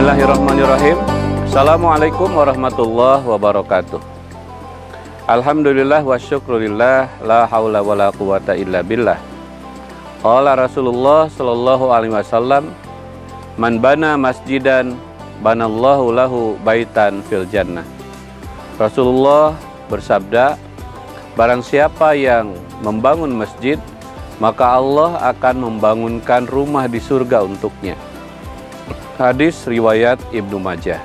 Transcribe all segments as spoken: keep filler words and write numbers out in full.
Bismillahirrahmanirrahim. Assalamualaikum warahmatullahi wabarakatuh. Alhamdulillah wa syukrulillah, la haula wa la quwata illa billah. Qala Rasulullah sallallahu alaihi wasallam, man bana masjidan banallahu lahu baitan fil jannah. Rasulullah bersabda, barang siapa yang membangun masjid, maka Allah akan membangunkan rumah di surga untuknya. Hadis riwayat Ibnu Majah.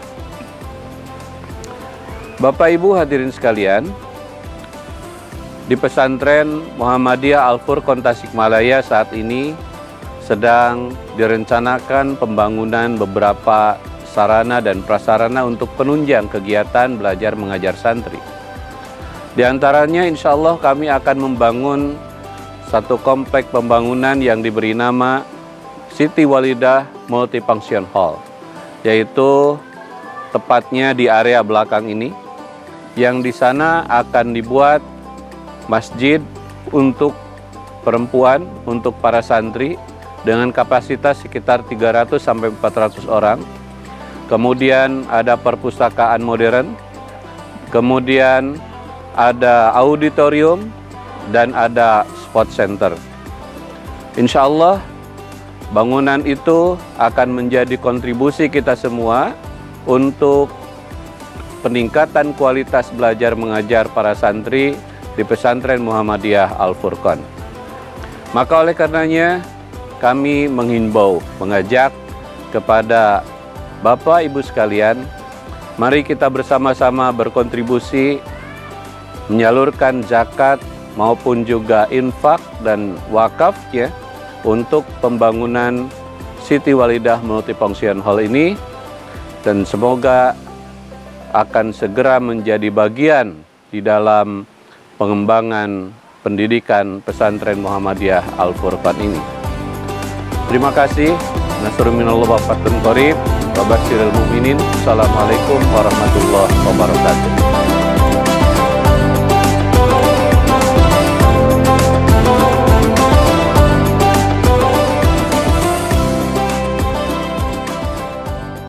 Bapak Ibu hadirin sekalian, di pesantren Muhammadiyah Al-Furqan Tasikmalaya saat ini sedang direncanakan pembangunan beberapa sarana dan prasarana untuk penunjang kegiatan belajar mengajar santri. Di antaranya insya Allah kami akan membangun satu komplek pembangunan yang diberi nama Siti Walidah Multifunction Hall, yaitu tepatnya di area belakang ini, yang di sana akan dibuat masjid untuk perempuan, untuk para santri dengan kapasitas sekitar tiga ratus sampai empat ratus orang. Kemudian ada perpustakaan modern, kemudian ada auditorium, dan ada sport center. Insya Allah bangunan itu akan menjadi kontribusi kita semua untuk peningkatan kualitas belajar mengajar para santri di pesantren Muhammadiyah Al-Furqan. Maka oleh karenanya kami menghimbau, mengajak kepada Bapak Ibu sekalian, mari kita bersama-sama berkontribusi menyalurkan zakat maupun juga infak dan wakaf ya, untuk pembangunan Siti Walidah Multifunction Hall ini, dan semoga akan segera menjadi bagian di dalam pengembangan pendidikan pesantren Muhammadiyah Al-Furqan ini. Terima kasih. Nasrun minallah wa fathun qarib wa basyiril mu'minin. Assalamualaikum warahmatullahi wabarakatuh.